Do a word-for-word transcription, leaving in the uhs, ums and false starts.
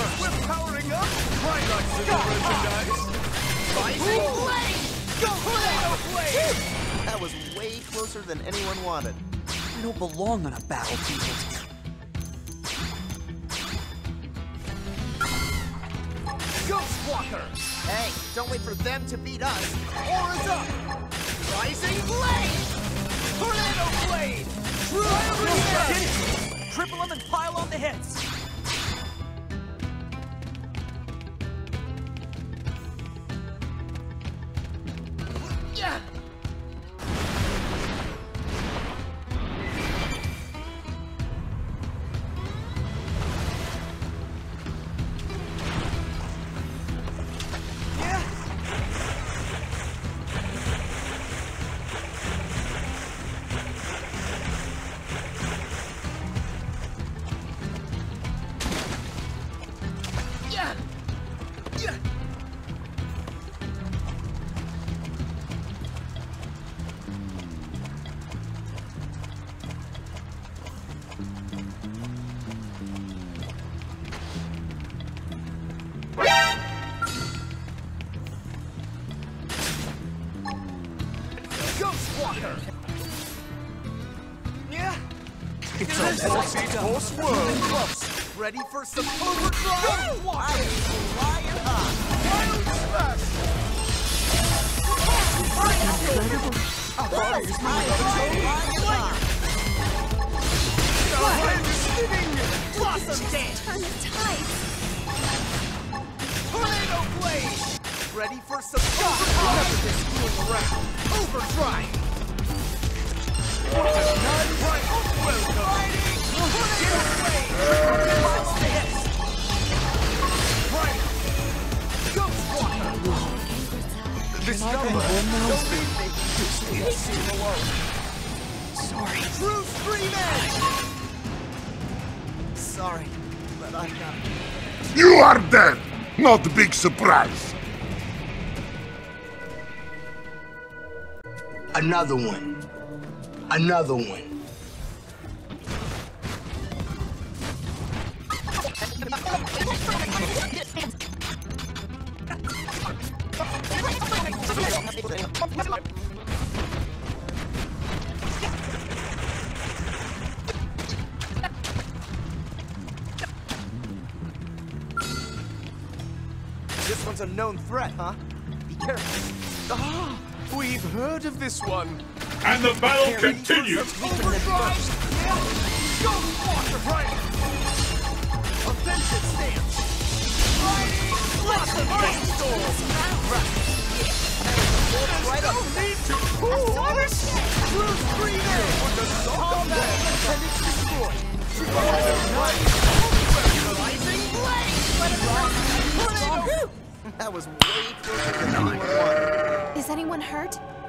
first. We're powering up. Right on to the merchandise. Rising blade. Go Tornado blade. That was way closer than anyone wanted. I don't belong on a battlefield. Ghostwalker. Hey, don't wait for them to beat us. Aura's up. Rising blade. Tornado blade. Fiery head. Triple them and pile on the hits. Yeah. Ghostwalker! Yeah! It's a force world! Ready for some overdrive? Ghostwalker! Flying high! Wild smash! Incredible! Our bodies The head is spinning! Blossom dance! Turn the tides. Tornado blade! Ready for some Overdrive! Never get screwing around! Overdrive! What a night! Right, welcome! Tornado blade! Blast the hits! Right! Ghostwalker! This number! Don't leave me! Just leave me alone! Sorry. True Scream Edge! Sorry, but I got it. You are dead! Not a big surprise. Another one. Another one. This one's a known threat, huh? Be careful. Ah, we've heard of this one. And the battle continues. Overdrive! Ghostwalker! Right! Offensive stance! Riding! Blossom Brainstorm! Right up. No need to pull! True Scream Edge! With the combat intended to destroy! Rising blade! Let it run! Tornado! That was way closer than anyone wanted. Is anyone hurt?